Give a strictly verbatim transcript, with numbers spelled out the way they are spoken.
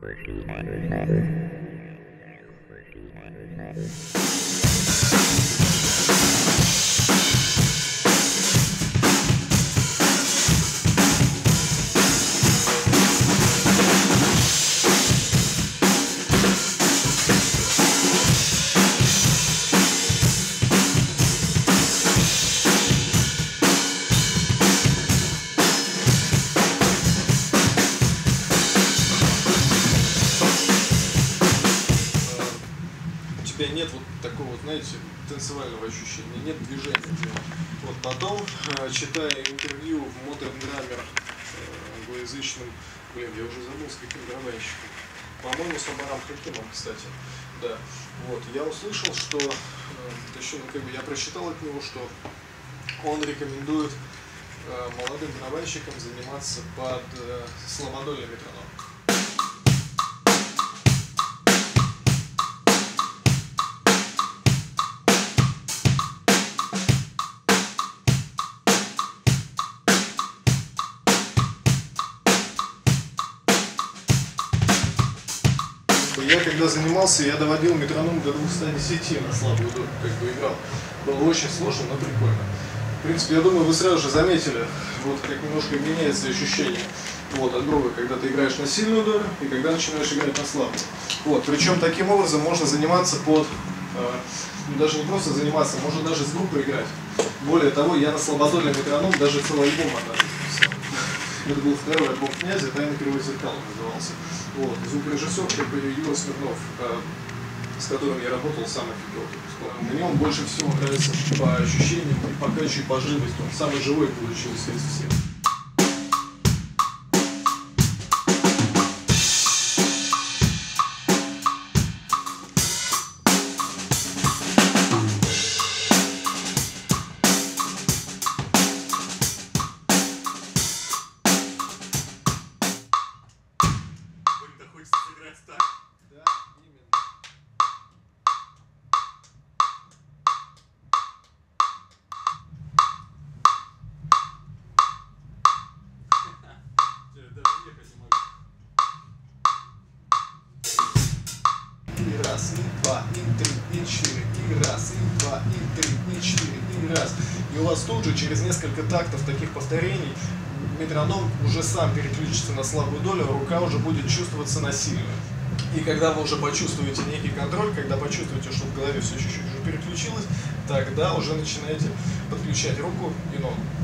Нет вот такого, вот, знаете, танцевального ощущения, нет движения. Вот потом, читая интервью в Modern Drummer англоязычным, блин, я уже забыл, с каким барабанщиком, по-моему, с Амаром Хакимом, кстати, да, вот, я услышал, что, точнее, ну, как бы я прочитал от него, что он рекомендует молодым барабанщикам заниматься под слабодольный метроном. Я когда занимался, я доводил метроном до двухсот десяти на слабую долю, как бы играл. Было очень сложно, но прикольно. В принципе, я думаю, вы сразу же заметили, вот как немножко меняется ощущение вот, от группы, когда ты играешь на сильную долю и когда начинаешь играть на слабую. Вот, причем таким образом можно заниматься под, э, ну, даже не просто заниматься, можно даже с группой играть. Более того, я на слабодольный метроном даже целый альбом однажды написал. Это был второй альбом «Князя», «Тайна кривой зеркала» назывался. Вот, звукорежиссер, как бы Юра Смирнов, э, с которым я работал, самый фиговый. Мне он больше всего нравится по ощущениям, и по качеству, и по живости. Он самый живой получился из всех. Так. Да, именно. И раз, и два, и три, и четыре, и раз, и два, и три, и четыре, и раз. И у вас тут же через несколько тактов таких повторений метроном уже сам переключится на слабую долю, рука уже будет чувствоваться на сильную. И когда вы уже почувствуете некий контроль, когда почувствуете, что в голове все чуть-чуть уже переключилось, тогда уже начинаете подключать руку и ногу.